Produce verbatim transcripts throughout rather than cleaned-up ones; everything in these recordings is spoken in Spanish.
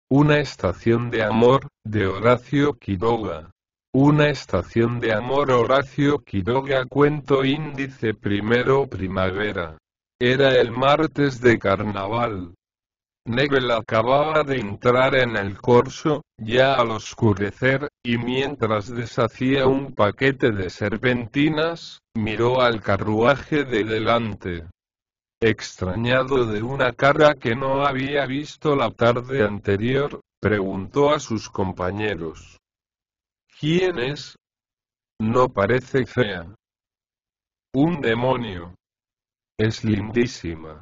Una estación de amor, de Horacio Quiroga. Una estación de amor Horacio Quiroga cuento índice primero primavera. Era el martes de carnaval. Nebel acababa de entrar en el corso, ya al oscurecer, y mientras deshacía un paquete de serpentinas, miró al carruaje de delante. Extrañado de una cara que no había visto la tarde anterior, preguntó a sus compañeros. ¿Quién es? No parece fea. Un demonio. Es lindísima.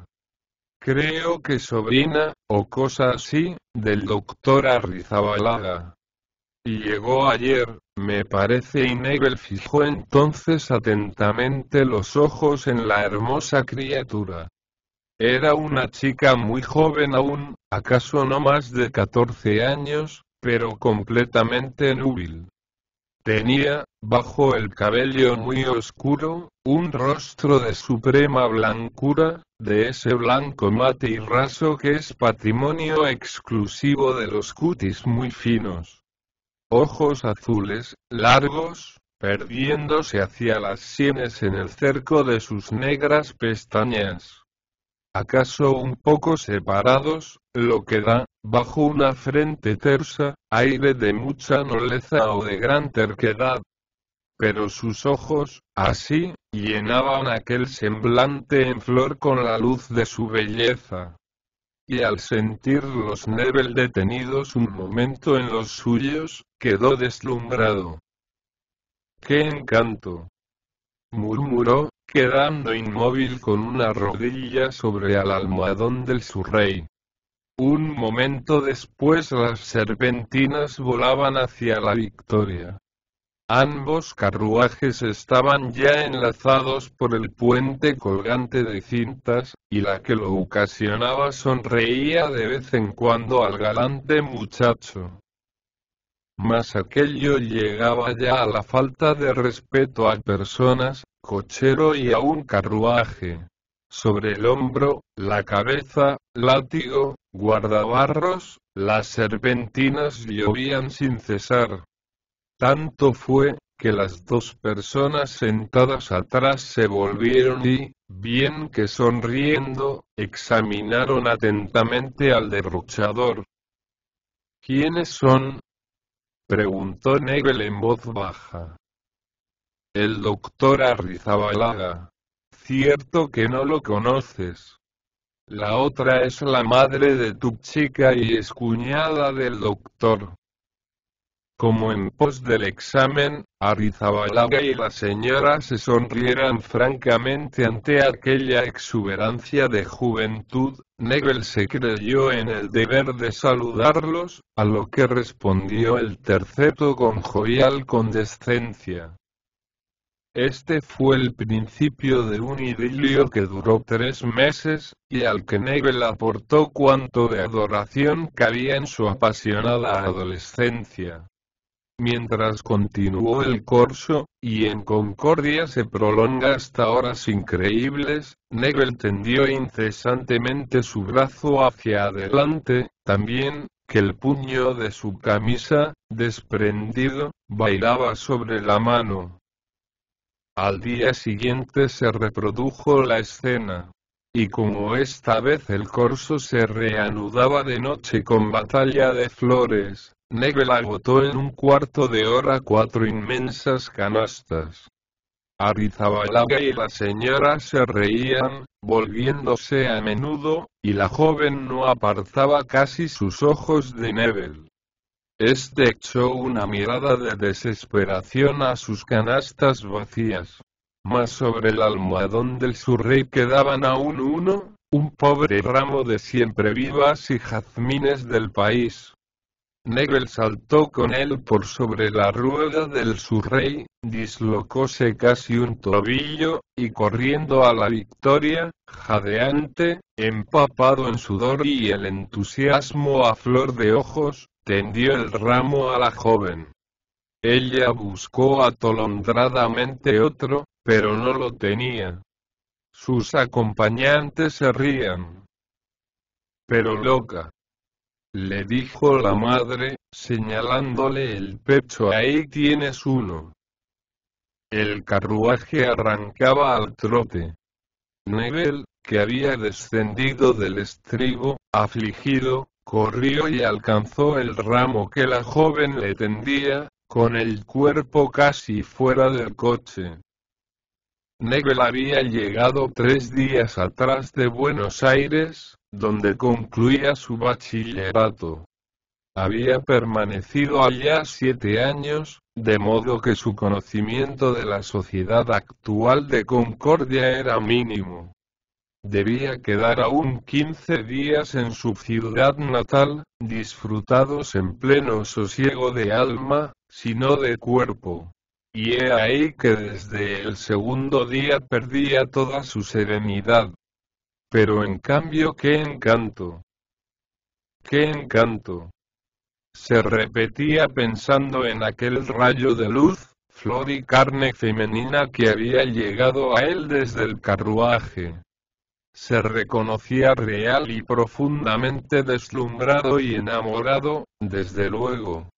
Creo que sobrina, o cosa así, del doctor Arrizabalaga. Y llegó ayer, me parece, y Nebel fijó entonces atentamente los ojos en la hermosa criatura. Era una chica muy joven aún, acaso no más de catorce años, pero completamente núbil. Tenía, bajo el cabello muy oscuro, un rostro de suprema blancura, de ese blanco mate y raso que es patrimonio exclusivo de los cutis muy finos. Ojos azules, largos, perdiéndose hacia las sienes en el cerco de sus negras pestañas. Acaso un poco separados, lo que da, bajo una frente tersa, aire de mucha nobleza o de gran terquedad. Pero sus ojos, así, llenaban aquel semblante en flor con la luz de su belleza. Y al sentirlos Nebel detenidos un momento en los suyos, quedó deslumbrado. ¡Qué encanto! Murmuró, quedando inmóvil con una rodilla sobre el almohadón del surrey. Un momento después las serpentinas volaban hacia la Victoria. Ambos carruajes estaban ya enlazados por el puente colgante de cintas, y la que lo ocasionaba sonreía de vez en cuando al galante muchacho. Mas aquello llegaba ya a la falta de respeto a personas, cochero y a un carruaje. Sobre el hombro, la cabeza, látigo, guardabarros, las serpentinas llovían sin cesar. Tanto fue, que las dos personas sentadas atrás se volvieron y, bien que sonriendo, examinaron atentamente al derrochador. ¿Quiénes son? Preguntó Nebel en voz baja. El doctor Arrizabalaga. Cierto que no lo conoces. La otra es la madre de tu chica y es cuñada del doctor. Como en pos del examen, Arrizabalaga y la señora se sonrieran francamente ante aquella exuberancia de juventud, Nebel se creyó en el deber de saludarlos, a lo que respondió el terceto con jovial condescencia. Este fue el principio de un idilio que duró tres meses, y al que Nebel aportó cuanto de adoración cabía en su apasionada adolescencia. Mientras continuó el corso, y en concordia se prolonga hasta horas increíbles, Nebel tendió incesantemente su brazo hacia adelante, también, que el puño de su camisa, desprendido, bailaba sobre la mano. Al día siguiente se reprodujo la escena. Y como esta vez el corso se reanudaba de noche con batalla de flores, Nebel agotó en un cuarto de hora cuatro inmensas canastas. Arrizabalaga y la señora se reían, volviéndose a menudo, y la joven no apartaba casi sus ojos de Nebel. Este echó una mirada de desesperación a sus canastas vacías. Mas sobre el almohadón del surrey quedaban aún uno, un pobre ramo de siemprevivas y jazmines del país. Nebel saltó con él por sobre la rueda del surrey, dislocóse casi un tobillo, y corriendo a la Victoria, jadeante, empapado en sudor y el entusiasmo a flor de ojos, tendió el ramo a la joven. Ella buscó atolondradamente otro, pero no lo tenía. Sus acompañantes se rían. Pero loca. le dijo la madre, señalándole el pecho. Ahí tienes uno. El carruaje arrancaba al trote. Neville, que había descendido del estribo, afligido, corrió y alcanzó el ramo que la joven le tendía, con el cuerpo casi fuera del coche. Neville había llegado tres días atrás de Buenos Aires, donde concluía su bachillerato. Había permanecido allá siete años, de modo que su conocimiento de la sociedad actual de Concordia era mínimo. Debía quedar aún quince días en su ciudad natal, disfrutados en pleno sosiego de alma, si no de cuerpo. Y he ahí que desde el segundo día perdía toda su serenidad. Pero en cambio, ¡qué encanto! ¡Qué encanto! Se repetía pensando en aquel rayo de luz, flor y carne femenina que había llegado a él desde el carruaje. Se reconocía real y profundamente deslumbrado y enamorado, desde luego.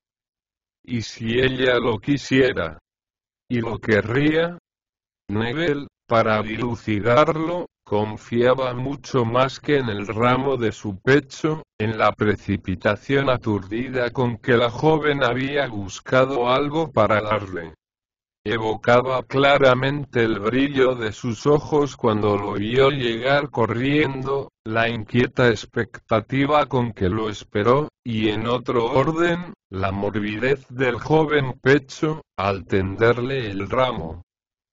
¿Y si ella lo quisiera? ¿Y lo querría? Neville, para dilucidarlo, confiaba mucho más que en el ramo de su pecho, en la precipitación aturdida con que la joven había buscado algo para darle. Evocaba claramente el brillo de sus ojos cuando lo vio llegar corriendo, la inquieta expectativa con que lo esperó, y en otro orden, la morbidez del joven pecho, al tenderle el ramo.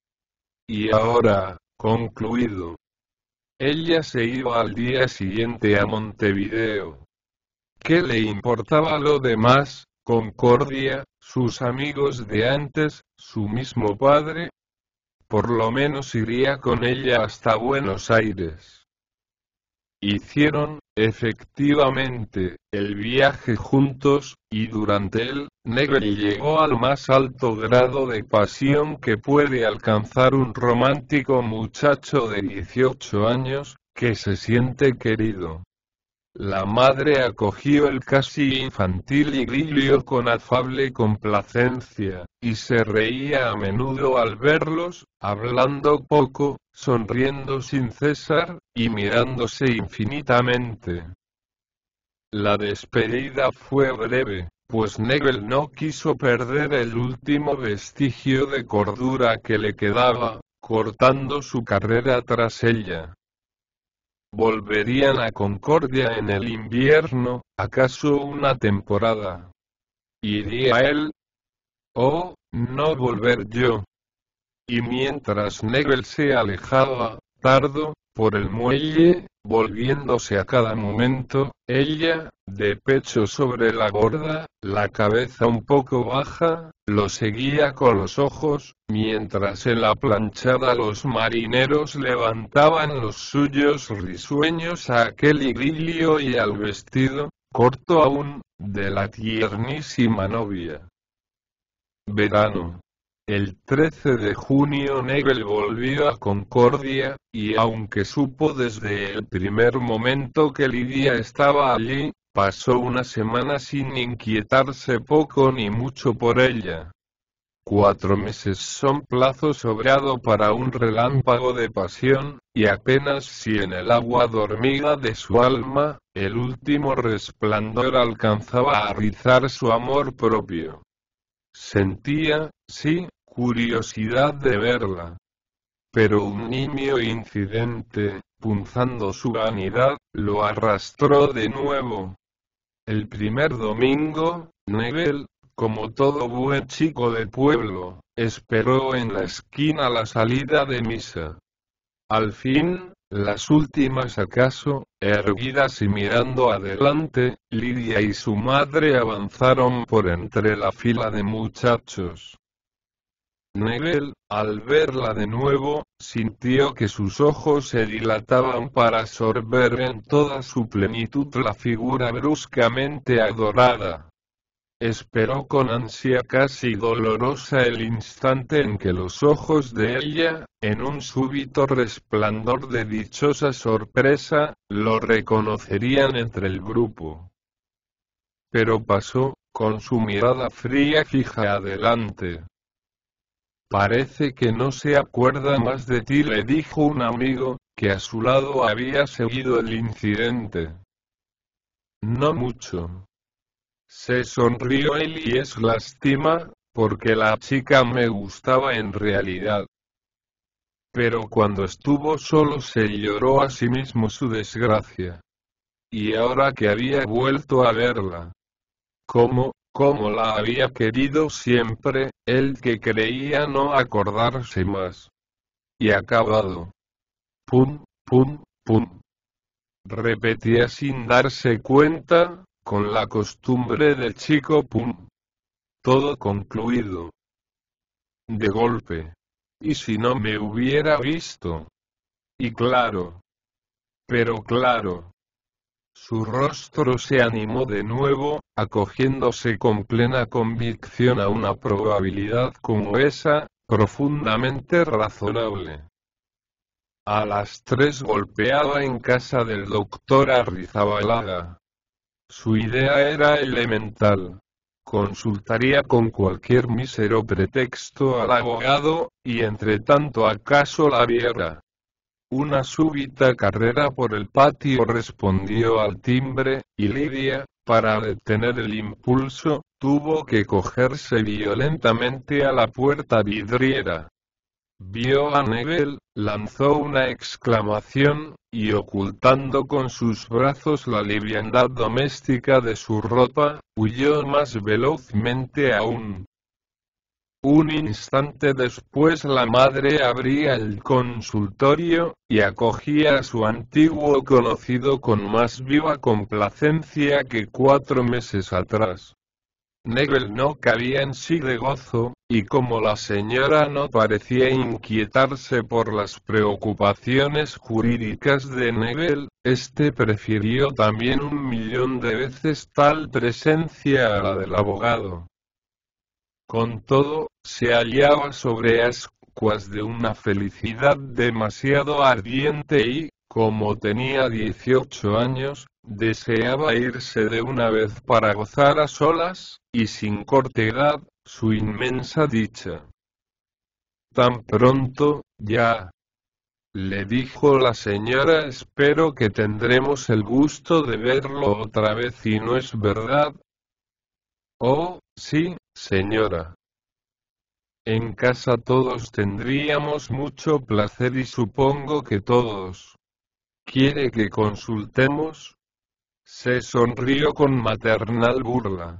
Y ahora, concluido. Ella se iba al día siguiente a Montevideo. ¿Qué le importaba lo demás? Concordia, sus amigos de antes, su mismo padre. Por lo menos iría con ella hasta Buenos Aires. Hicieron, efectivamente, el viaje juntos, y durante él, Neville llegó al más alto grado de pasión que puede alcanzar un romántico muchacho de dieciocho años, que se siente querido. La madre acogió el casi infantil idilio con afable complacencia, y se reía a menudo al verlos, hablando poco, sonriendo sin cesar, y mirándose infinitamente. La despedida fue breve, pues Neville no quiso perder el último vestigio de cordura que le quedaba, cortando su carrera tras ella. Volverían a Concordia en el invierno, acaso una temporada. ¿Iría él? ¿O, no volver yo? Y mientras Neville se alejaba, tardo, por el muelle, volviéndose a cada momento, ella, de pecho sobre la borda, la cabeza un poco baja, lo seguía con los ojos, mientras en la planchada los marineros levantaban los suyos risueños a aquel idilio y al vestido, corto aún, de la tiernísima novia. Verano. El trece de junio Neville volvió a Concordia, y aunque supo desde el primer momento que Lidia estaba allí, pasó una semana sin inquietarse poco ni mucho por ella. Cuatro meses son plazo sobrado para un relámpago de pasión, y apenas si en el agua dormida de su alma, el último resplandor alcanzaba a rizar su amor propio. Sentía, sí, curiosidad de verla. Pero un nimio incidente, punzando su vanidad, lo arrastró de nuevo. El primer domingo, Neville, como todo buen chico de pueblo, esperó en la esquina la salida de misa. Al fin, las últimas acaso, erguidas y mirando adelante, Lidia y su madre avanzaron por entre la fila de muchachos. Neville, al verla de nuevo, sintió que sus ojos se dilataban para absorber en toda su plenitud la figura bruscamente adorada. Esperó con ansia casi dolorosa el instante en que los ojos de ella, en un súbito resplandor de dichosa sorpresa, lo reconocerían entre el grupo. pero pasó, con su mirada fría fija adelante. Parece que no se acuerda más de ti, le dijo un amigo, que a su lado había seguido el incidente. No mucho. Se sonrió él y es lástima, porque la chica me gustaba en realidad. Pero cuando estuvo solo se lloró a sí mismo su desgracia. Y ahora que había vuelto a verla, como, como la había querido siempre, él que creía no acordarse más. Y acabado. Pum, pum, pum. Repetía sin darse cuenta, con la costumbre del chico pum. Todo concluido. De golpe. ¿Y si no me hubiera visto? Y claro. Pero claro. Su rostro se animó de nuevo, acogiéndose con plena convicción a una probabilidad como esa, profundamente razonable. A las tres golpeaba en casa del doctor Arrizabalaga. Su idea era elemental. Consultaría con cualquier mísero pretexto al abogado, y entre tanto acaso la viera. Una súbita carrera por el patio respondió al timbre, y Lidia, para detener el impulso, tuvo que cogerse violentamente a la puerta vidriera. Vio a Neville, lanzó una exclamación, y ocultando con sus brazos la liviandad doméstica de su ropa, huyó más velozmente aún. Un instante después la madre abría el consultorio, y acogía a su antiguo conocido con más viva complacencia que cuatro meses atrás. Neville no cabía en sí de gozo, y como la señora no parecía inquietarse por las preocupaciones jurídicas de Neville, este prefirió también un millón de veces tal presencia a la del abogado. Con todo, se hallaba sobre ascuas de una felicidad demasiado ardiente y, como tenía dieciocho años, deseaba irse de una vez para gozar a solas, y sin cortedad, su inmensa dicha. Tan pronto, ya. Le dijo la señora, espero que tendremos el gusto de verlo otra vez y no es verdad. Oh, sí, señora. En casa todos tendríamos mucho placer y supongo que todos. ¿Quiere que consultemos? Se sonrió con maternal burla.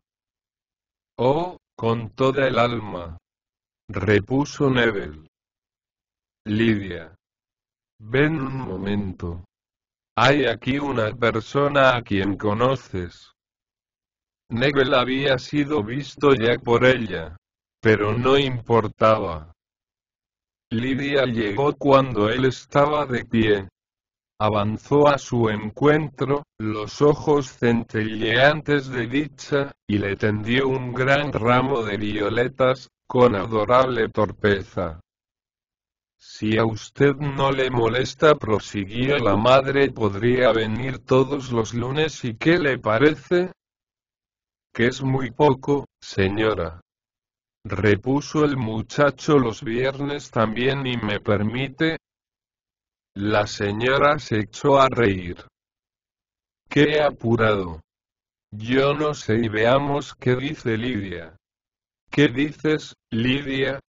Oh, con toda el alma. Repuso Neville. Lidia. Ven un momento. Hay aquí una persona a quien conoces. Neville había sido visto ya por ella. Pero no importaba. Lidia llegó cuando él estaba de pie. Avanzó a su encuentro, los ojos centelleantes de dicha, y le tendió un gran ramo de violetas, con adorable torpeza. Si a usted no le molesta, prosiguió la madre, podría venir todos los lunes y ¿qué le parece? Que es muy poco, señora. Repuso el muchacho, los viernes también y me permite. La señora se echó a reír. ¡Qué apurado! Yo no sé y veamos qué dice Lidia. ¿Qué dices, Lidia?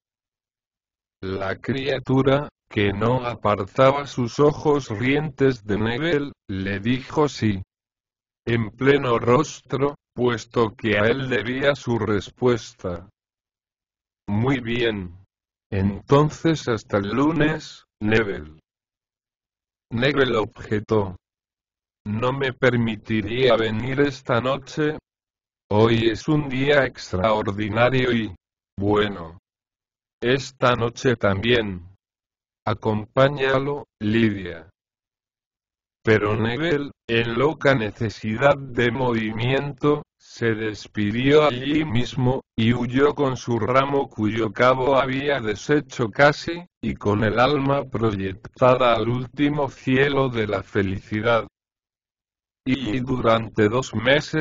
La criatura, que no apartaba sus ojos rientes de Neville, le dijo sí. En pleno rostro, puesto que a él debía su respuesta. Muy bien. Entonces hasta el lunes, Neville. Neville objetó. ¿No me permitiría venir esta noche? Hoy es un día extraordinario y, bueno, esta noche también. Acompáñalo, Lidia. Pero Neville, en loca necesidad de movimiento, se despidió allí mismo, y huyó con su ramo cuyo cabo había deshecho casi, y con el alma proyectada al último cielo de la felicidad. Y durante dos meses,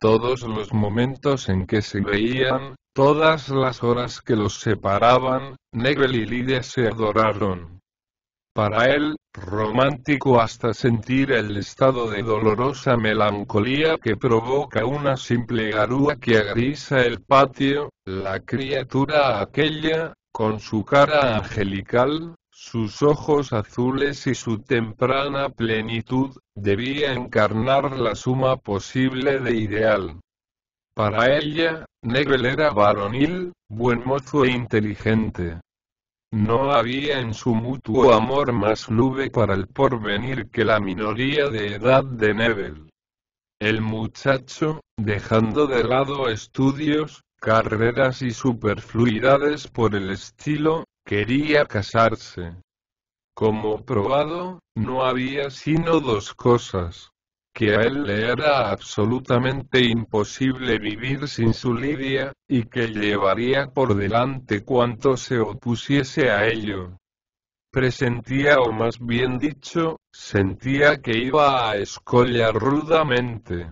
Todos los momentos en que se veían, todas las horas que los separaban, Neville y Lydia se adoraron. Para él, romántico hasta sentir el estado de dolorosa melancolía que provoca una simple garúa que agrisa el patio, la criatura aquella, con su cara angelical, sus ojos azules y su temprana plenitud, debía encarnar la suma posible de ideal. Para ella, Neville era varonil, buen mozo e inteligente. No había en su mutuo amor más nube para el porvenir que la minoría de edad de Neville. El muchacho, dejando de lado estudios, carreras y superfluidades por el estilo, quería casarse. Como probado, no había sino dos cosas. Que a él le era absolutamente imposible vivir sin su Lydia, y que llevaría por delante cuanto se opusiese a ello. Presentía, o más bien dicho, sentía que iba a escollar rudamente.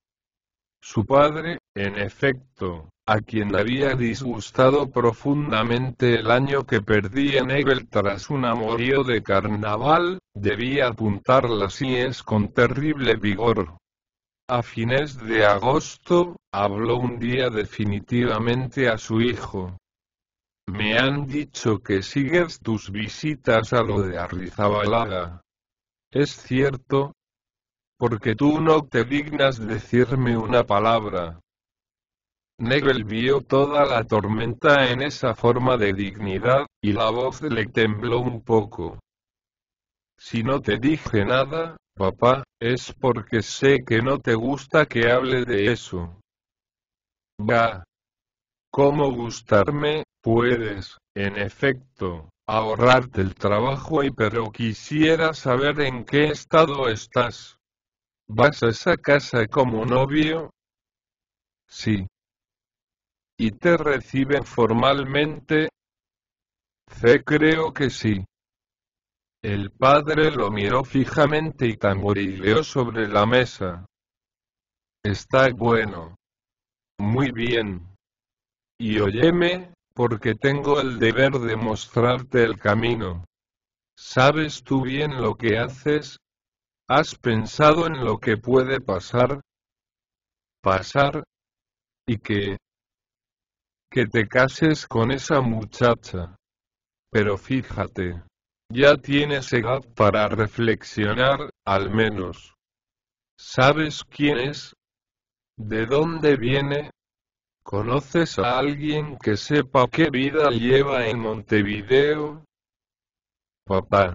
Su padre, en efecto, a quien había disgustado profundamente el año que perdía Neville tras un amorío de carnaval, debía apuntar las síes con terrible vigor. A fines de agosto, habló un día definitivamente a su hijo. Me han dicho que sigues tus visitas a lo de Arrizabalaga. ¿Es cierto? Porque tú no te dignas decirme una palabra. Neville vio toda la tormenta en esa forma de dignidad, y la voz le tembló un poco. Si no te dije nada, papá, es porque sé que no te gusta que hable de eso. Bah. ¿Cómo gustarme? Puedes, en efecto, ahorrarte el trabajo y pero quisiera saber en qué estado estás. ¿Vas a esa casa como novio? Sí. ¿Y te reciben formalmente? C creo que sí. El padre lo miró fijamente y tamborileó sobre la mesa. Está bueno. Muy bien. Y óyeme, porque tengo el deber de mostrarte el camino. ¿Sabes tú bien lo que haces? ¿Has pensado en lo que puede pasar? ¿Pasar? ¿Y qué? Que te cases con esa muchacha. Pero fíjate. Ya tienes edad para reflexionar, al menos. ¿Sabes quién es? ¿De dónde viene? ¿Conoces a alguien que sepa qué vida lleva en Montevideo? Papá.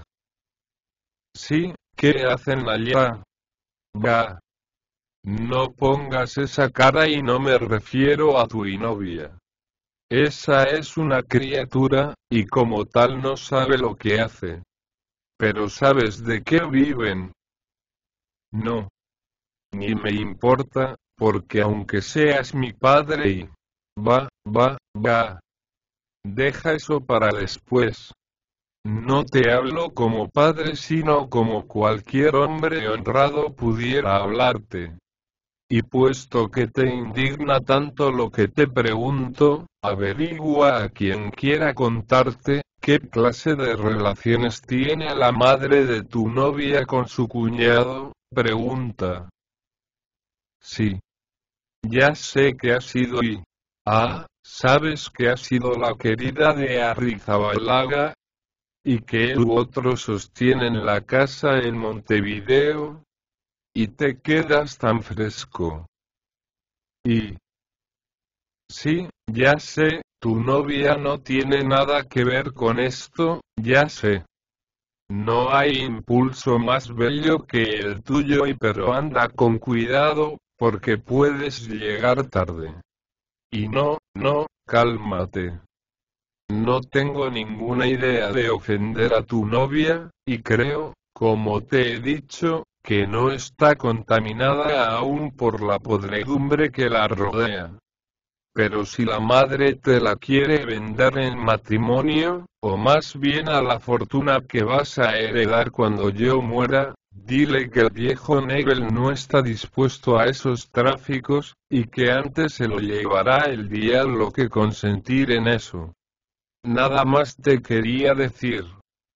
Sí, ¿qué hacen allá? Bah. No pongas esa cara y no me refiero a tu novia. Esa es una criatura, y como tal no sabe lo que hace. Pero ¿sabes de qué viven? No. Ni me importa, porque aunque seas mi padre y... Va, va, va. Deja eso para después. No te hablo como padre sino como cualquier hombre honrado pudiera hablarte. Y puesto que te indigna tanto lo que te pregunto, averigua a quien quiera contarte, ¿qué clase de relaciones tiene la madre de tu novia con su cuñado? Pregunta. Sí. Ya sé que ha sido y... Ah, ¿sabes que ha sido la querida de Arrizabalaga? ¿Y que él u otro sostienen la casa en Montevideo? Y te quedas tan fresco. Y... Sí, ya sé, tu novia no tiene nada que ver con esto, ya sé. No hay impulso más bello que el tuyo y pero anda con cuidado, porque puedes llegar tarde. Y no, no, cálmate. No tengo ninguna idea de ofender a tu novia, y creo, como te he dicho, que no está contaminada aún por la podredumbre que la rodea. Pero si la madre te la quiere vender en matrimonio, o más bien a la fortuna que vas a heredar cuando yo muera, Dile que el viejo Nagel no está dispuesto a esos tráficos, y que antes se lo llevará el diablo que consentir en eso. Nada más te quería decir.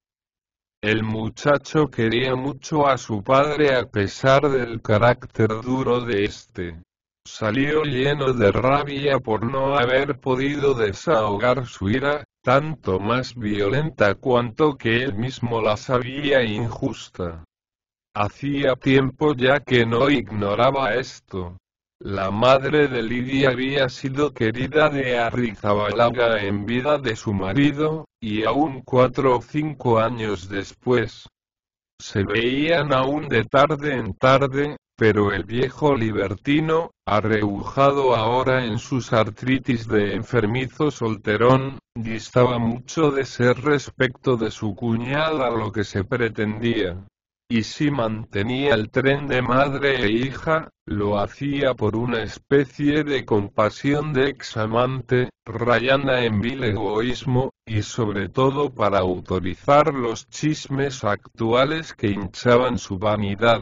El muchacho quería mucho a su padre a pesar del carácter duro de este. Salió lleno de rabia por no haber podido desahogar su ira, tanto más violenta cuanto que él mismo la sabía injusta. Hacía tiempo ya que no ignoraba esto. La madre de Lidia había sido querida de Arrizabalaga en vida de su marido, y aún cuatro o cinco años después. Se veían aún de tarde en tarde, pero el viejo libertino, arrebujado ahora en sus artritis de enfermizo solterón, distaba mucho de ser respecto de su cuñada lo que se pretendía. Y si mantenía el tren de madre e hija, lo hacía por una especie de compasión de examante, rayana en vil egoísmo, y sobre todo para autorizar los chismes actuales que hinchaban su vanidad.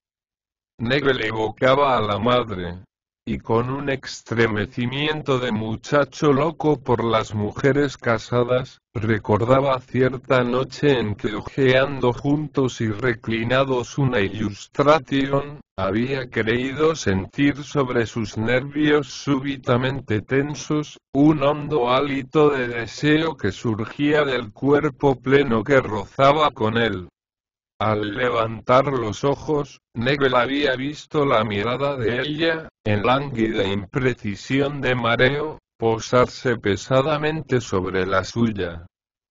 Nagel evocaba a la madre. Y con un estremecimiento de muchacho loco por las mujeres casadas, recordaba cierta noche en que hojeando juntos y reclinados una Illustration, había creído sentir sobre sus nervios súbitamente tensos, un hondo hálito de deseo que surgía del cuerpo pleno que rozaba con él. Al levantar los ojos, Nagel había visto la mirada de ella, en lánguida imprecisión de mareo, posarse pesadamente sobre la suya.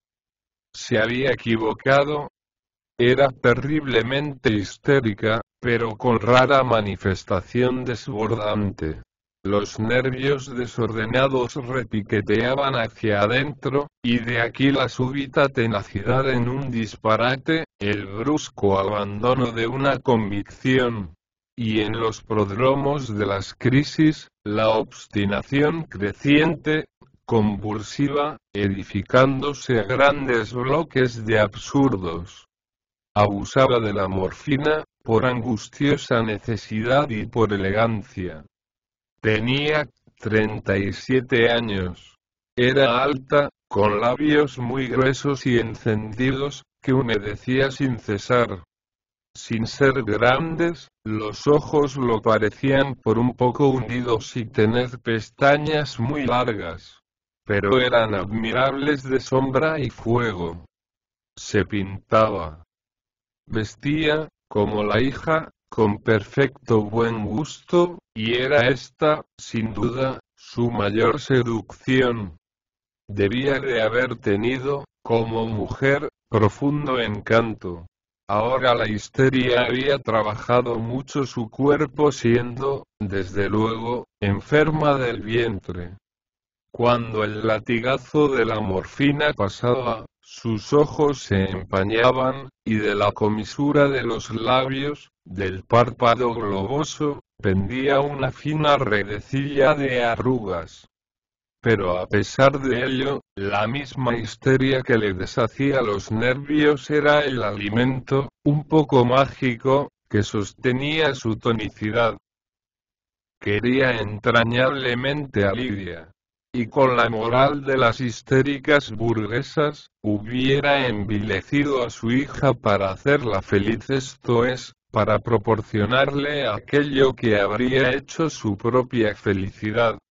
Se había equivocado. Era terriblemente histérica, pero con rara manifestación desbordante. Los nervios desordenados repiqueteaban hacia adentro, y de aquí la súbita tenacidad en un disparate, el brusco abandono de una convicción. Y en los prodromos de las crisis, la obstinación creciente, convulsiva, edificándose a grandes bloques de absurdos. Abusaba de la morfina, por angustiosa necesidad y por elegancia. Tenía treinta y siete años. Era alta, con labios muy gruesos y encendidos, que humedecía sin cesar. Sin ser grandes, los ojos lo parecían por un poco hundidos y tener pestañas muy largas. Pero eran admirables de sombra y fuego. Se pintaba. Vestía, como la hija, con perfecto buen gusto, y era esta, sin duda, su mayor seducción. Debía de haber tenido, como mujer, profundo encanto. Ahora la histeria había trabajado mucho su cuerpo siendo, desde luego, enferma del vientre. Cuando el latigazo de la morfina pasaba, sus ojos se empañaban, y de la comisura de los labios, del párpado globoso, pendía una fina redecilla de arrugas. Pero a pesar de ello, la misma histeria que le deshacía los nervios era el alimento, un poco mágico, que sostenía su tonicidad. Quería entrañablemente a Lidia. Y con la moral de las histéricas burguesas, hubiera envilecido a su hija para hacerla feliz, esto es, para proporcionarle aquello que habría hecho su propia felicidad.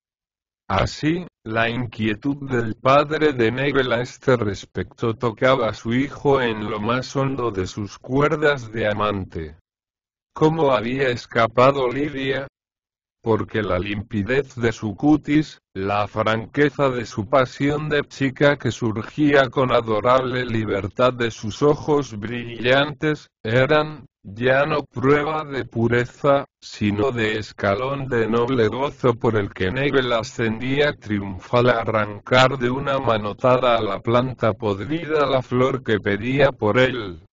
Así, la inquietud del padre de Nagel a este respecto tocaba a su hijo en lo más hondo de sus cuerdas de amante. ¿Cómo había escapado Lidia? Porque la limpidez de su cutis, la franqueza de su pasión de chica que surgía con adorable libertad de sus ojos brillantes, eran, ya no prueba de pureza, sino de escalón de noble gozo por el que Nagel ascendía triunfal a arrancar de una manotada a la planta podrida la flor que pedía por él.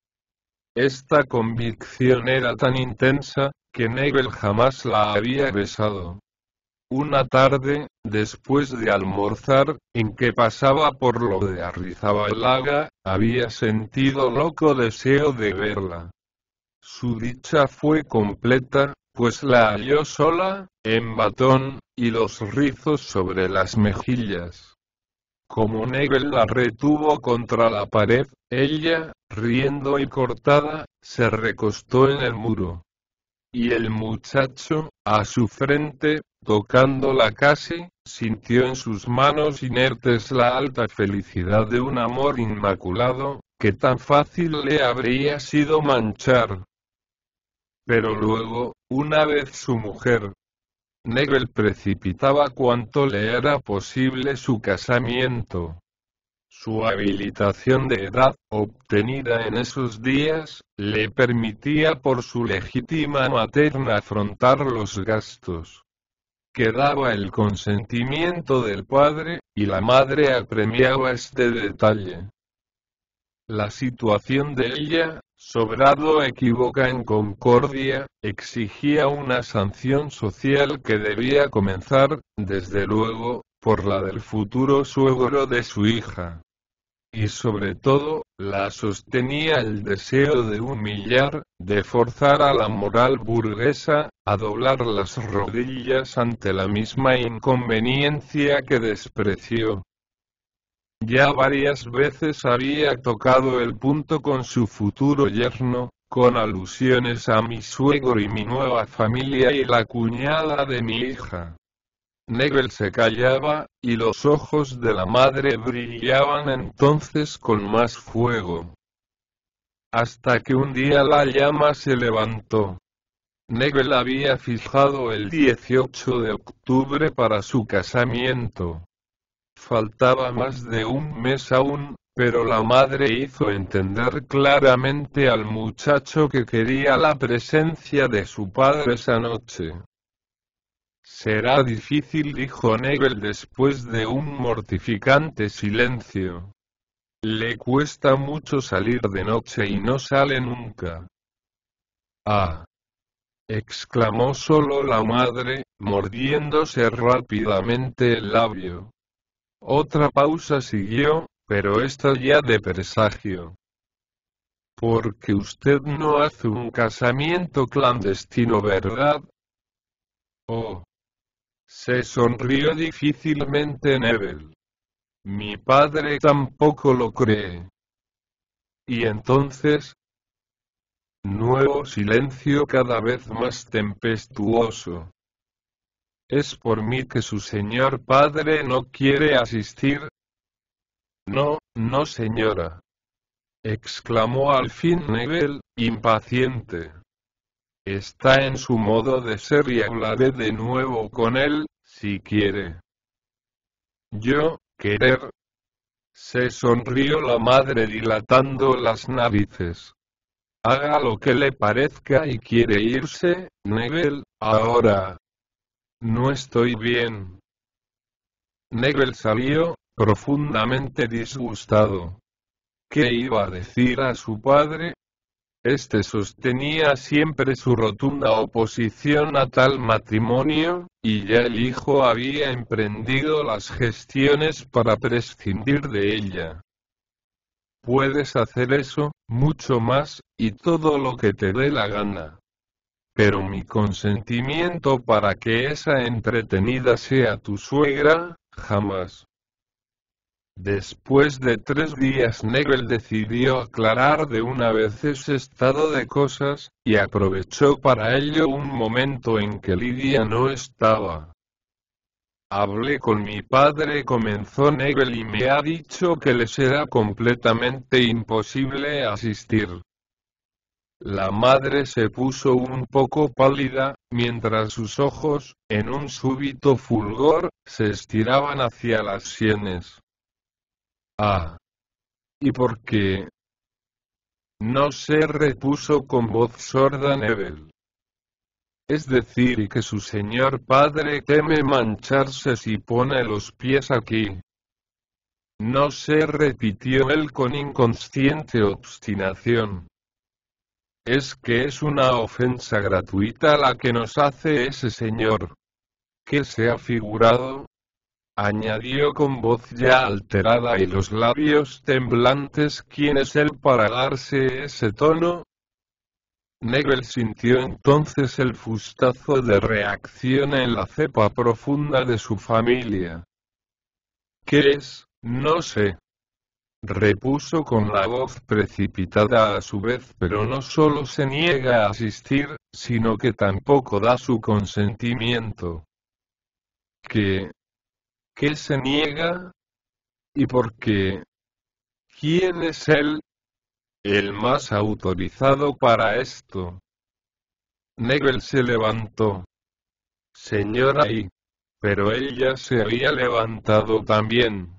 Esta convicción era tan intensa, que Nagel jamás la había besado. Una tarde, después de almorzar, en que pasaba por lo de Arrizabalaga, había sentido loco deseo de verla. Su dicha fue completa, pues la halló sola, en batón, y los rizos sobre las mejillas. Como Nagel la retuvo contra la pared, ella, riendo y cortada, se recostó en el muro. Y el muchacho, a su frente, tocándola casi, sintió en sus manos inertes la alta felicidad de un amor inmaculado, que tan fácil le habría sido manchar. Pero luego, una vez su mujer, Nagel precipitaba cuanto le era posible su casamiento. Su habilitación de edad, obtenida en esos días, le permitía por su legítima materna afrontar los gastos. Quedaba el consentimiento del padre, y la madre apremiaba este detalle. La situación de ella, sobrado equívoca en concordia, exigía una sanción social que debía comenzar, desde luego, por la del futuro suegro de su hija. Y sobre todo, la sostenía el deseo de humillar, de forzar a la moral burguesa, a doblar las rodillas ante la misma inconveniencia que despreció. Ya varias veces había tocado el punto con su futuro yerno, con alusiones a mi suegro y mi nueva familia y la cuñada de mi hija. Nagel se callaba, y los ojos de la madre brillaban entonces con más fuego. Hasta que un día la llama se levantó. Nagel había fijado el dieciocho de octubre para su casamiento. Faltaba más de un mes aún, pero la madre hizo entender claramente al muchacho que quería la presencia de su padre esa noche. Será difícil, dijo Nagel después de un mortificante silencio. Le cuesta mucho salir de noche y no sale nunca. Ah, exclamó solo la madre, mordiéndose rápidamente el labio. Otra pausa siguió, pero esta ya de presagio. Porque usted no hace un casamiento clandestino, ¿verdad? Oh. Se sonrió difícilmente Nagel. Mi padre tampoco lo cree. Y entonces, nuevo silencio cada vez más tempestuoso. ¿Es por mí que su señor padre no quiere asistir? No, no señora. Exclamó al fin Nagel, impaciente. Está en su modo de ser y hablaré de nuevo con él, si quiere. ¿Yo, querer? Se sonrió la madre dilatando las narices. Haga lo que le parezca y quiere irse, Nagel, ahora. No estoy bien. Nagel salió, profundamente disgustado. ¿Qué iba a decir a su padre? Este sostenía siempre su rotunda oposición a tal matrimonio, y ya el hijo había emprendido las gestiones para prescindir de ella. Puedes hacer eso, mucho más, y todo lo que te dé la gana. Pero mi consentimiento para que esa entretenida sea tu suegra, jamás. Después de tres días Nagel decidió aclarar de una vez ese estado de cosas, y aprovechó para ello un momento en que Lidia no estaba. Hablé con mi padre, comenzó Nagel, y me ha dicho que le será completamente imposible asistir. La madre se puso un poco pálida, mientras sus ojos, en un súbito fulgor, se estiraban hacia las sienes. Ah. ¿Y por qué? No sé, repuso con voz sorda Nagel. Es decir, que su señor padre teme mancharse si pone los pies aquí. No sé, repitió él con inconsciente obstinación. Es que es una ofensa gratuita la que nos hace ese señor. ¿Qué se ha figurado? Añadió con voz ya alterada y los labios temblantes. ¿Quién es él para darse ese tono? Nagel sintió entonces el fustazo de reacción en la cepa profunda de su familia. ¿Qué es? No sé. Repuso con la voz precipitada a su vez, pero no solo se niega a asistir, sino que tampoco da su consentimiento. ¿Qué? ¿Qué se niega? ¿Y por qué? ¿Quién es él? El más autorizado para esto. Nagel se levantó. Señora I. Pero él ya se había levantado también.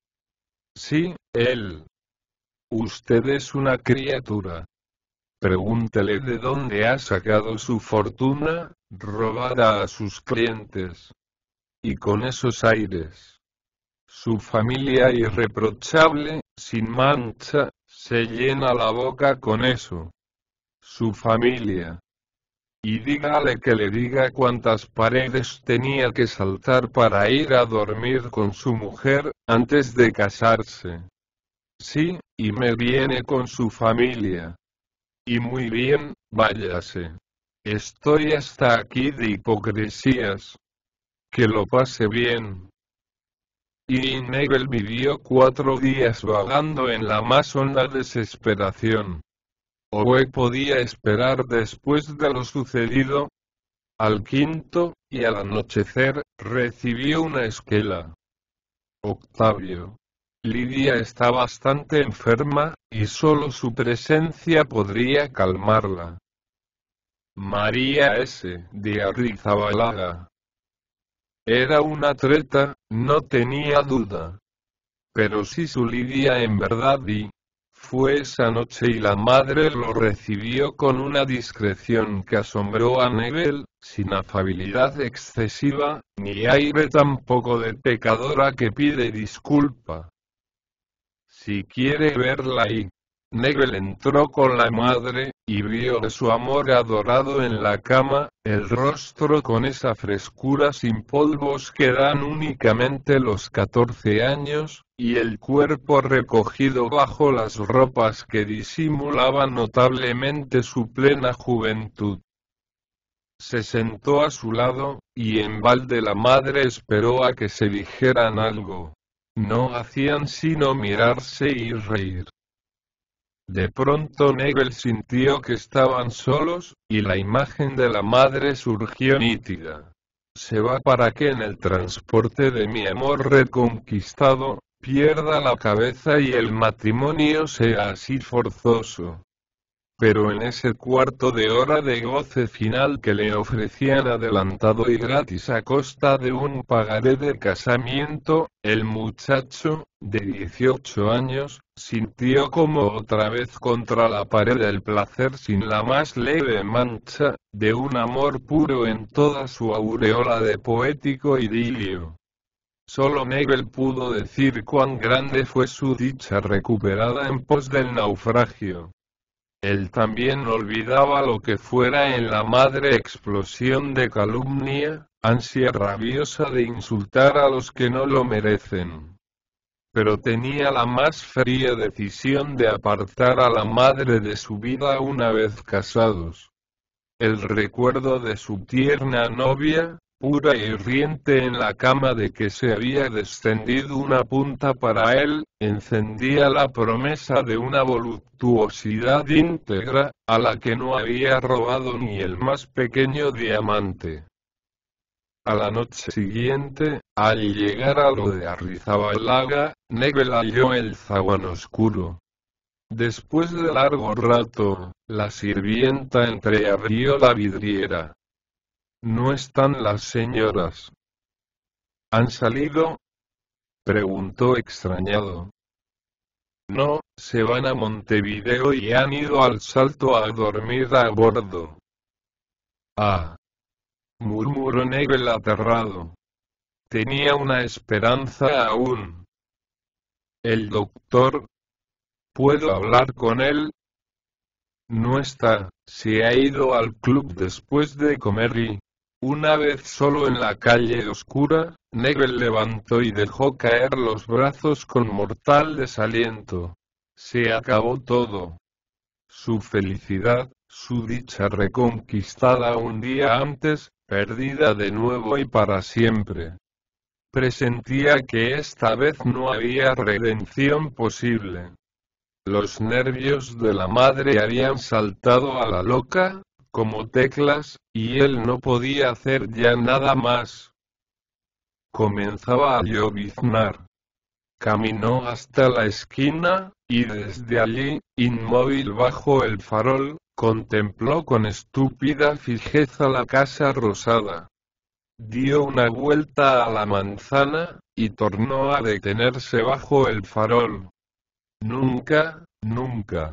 Sí, él. Usted es una criatura. Pregúntele de dónde ha sacado su fortuna, robada a sus clientes. Y con esos aires. Su familia irreprochable, sin mancha, se llena la boca con eso. Su familia. Y dígale que le diga cuántas paredes tenía que saltar para ir a dormir con su mujer, antes de casarse. Sí, y me viene con su familia. Y muy bien, váyase. Estoy hasta aquí de hipocresías. Que lo pase bien. Y Nagel vivió cuatro días vagando en la más honda desesperación. Owe podía esperar después de lo sucedido. Al quinto, y al anochecer, recibió una esquela. Octavio. Lidia está bastante enferma, y solo su presencia podría calmarla. María S. de Arrizabalaga. Era una treta, no tenía duda. Pero si su Lidia en verdad y fue esa noche y la madre lo recibió con una discreción que asombró a Nagel, sin afabilidad excesiva, ni aire tampoco de pecadora que pide disculpa. Si quiere verla ahí. Nagel entró con la madre, y vio a su amor adorado en la cama, el rostro con esa frescura sin polvos que dan únicamente los catorce años, y el cuerpo recogido bajo las ropas que disimulaban notablemente su plena juventud. Se sentó a su lado, y en balde la madre esperó a que se dijeran algo. No hacían sino mirarse y reír. De pronto Nagel sintió que estaban solos, y la imagen de la madre surgió nítida. Se va para que en el transporte de mi amor reconquistado, pierda la cabeza y el matrimonio sea así forzoso. Pero en ese cuarto de hora de goce final que le ofrecían adelantado y gratis a costa de un pagaré de casamiento, el muchacho, de dieciocho años, sintió como otra vez contra la pared el placer sin la más leve mancha, de un amor puro en toda su aureola de poético idilio. Solo Nagel pudo decir cuán grande fue su dicha recuperada en pos del naufragio. Él también olvidaba lo que fuera en la madre explosión de calumnia, ansia rabiosa de insultar a los que no lo merecen. Pero tenía la más fría decisión de apartar a la madre de su vida una vez casados. El recuerdo de su tierna novia, pura y riente en la cama de que se había descendido una punta para él, encendía la promesa de una voluptuosidad íntegra, a la que no había robado ni el más pequeño diamante. A la noche siguiente, al llegar a lo de Arrizabalaga, Nagel halló el zaguán oscuro. Después de largo rato, la sirvienta entreabrió la vidriera. ¿No están las señoras? ¿Han salido? Preguntó extrañado. No, se van a Montevideo y han ido al Salto a dormir a bordo. Ah. Murmuró Nagel aterrado. Tenía una esperanza aún. El doctor. ¿Puedo hablar con él? No está, se ha ido al club después de comer y... Una vez solo en la calle oscura, Nagel levantó y dejó caer los brazos con mortal desaliento. Se acabó todo. Su felicidad, su dicha reconquistada un día antes, perdida de nuevo y para siempre. Presentía que esta vez no había redención posible. Los nervios de la madre habían saltado a la loca, como teclas, y él no podía hacer ya nada más. Comenzaba a lloviznar. Caminó hasta la esquina, y desde allí, inmóvil bajo el farol, contempló con estúpida fijeza la casa rosada. Dio una vuelta a la manzana, y tornó a detenerse bajo el farol. Nunca, nunca.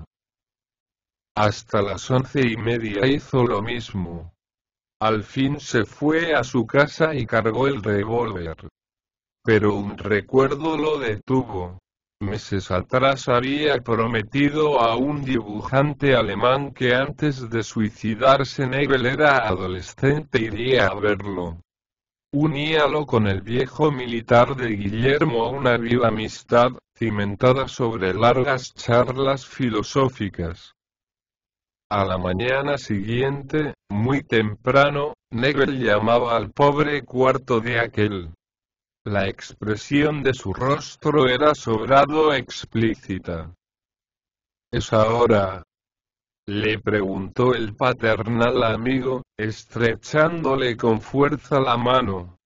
Hasta las once y media hizo lo mismo. Al fin se fue a su casa y cargó el revólver. Pero un recuerdo lo detuvo. Meses atrás había prometido a un dibujante alemán que antes de suicidarse Nagel era adolescente iría a verlo. Uníalo con el viejo militar de Guillermo una viva amistad, cimentada sobre largas charlas filosóficas. A la mañana siguiente, muy temprano, Nagel llamaba al pobre cuarto de aquel. La expresión de su rostro era sobrado explícita. ¿Es ahora? Le preguntó el paternal amigo, estrechándole con fuerza la mano.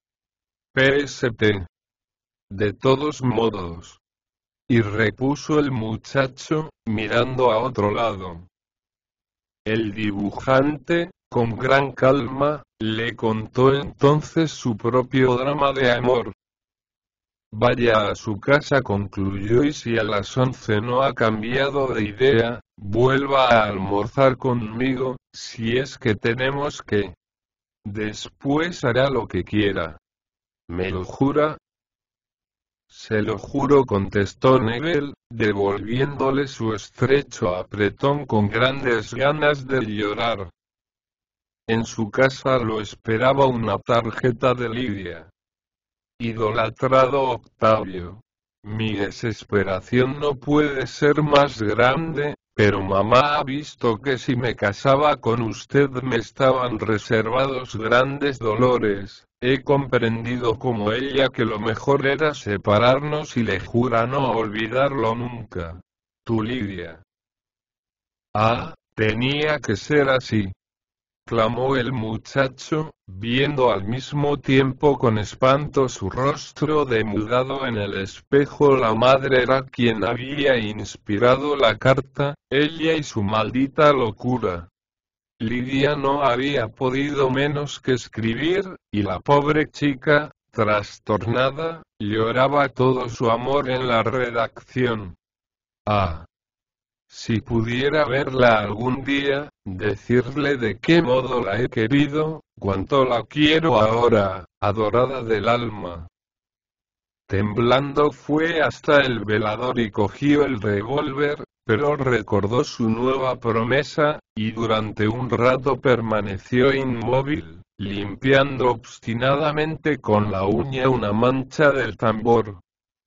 P S T. De todos modos. Y repuso el muchacho, mirando a otro lado. El dibujante, con gran calma, le contó entonces su propio drama de amor. Vaya a su casa, concluyó, y si a las once no ha cambiado de idea, vuelva a almorzar conmigo, si es que tenemos que. Después hará lo que quiera. ¿Me lo jura? Se lo juro, contestó Nagel, devolviéndole su estrecho apretón con grandes ganas de llorar. En su casa lo esperaba una tarjeta de Lidia. Idolatrado Octavio. Mi desesperación no puede ser más grande, pero mamá ha visto que si me casaba con usted me estaban reservados grandes dolores. He comprendido como ella que lo mejor era separarnos y le jura no olvidarlo nunca. Tu Lidia. Ah, tenía que ser así. Clamó el muchacho, viendo al mismo tiempo con espanto su rostro demudado en el espejo. La madre era quien había inspirado la carta, ella y su maldita locura. Lidia no había podido menos que escribir, y la pobre chica, trastornada, lloraba todo su amor en la redacción. Ah. Si pudiera verla algún día, decirle de qué modo la he querido, cuánto la quiero ahora, adorada del alma. Temblando fue hasta el velador y cogió el revólver, pero recordó su nueva promesa, y durante un rato permaneció inmóvil, limpiando obstinadamente con la uña una mancha del tambor.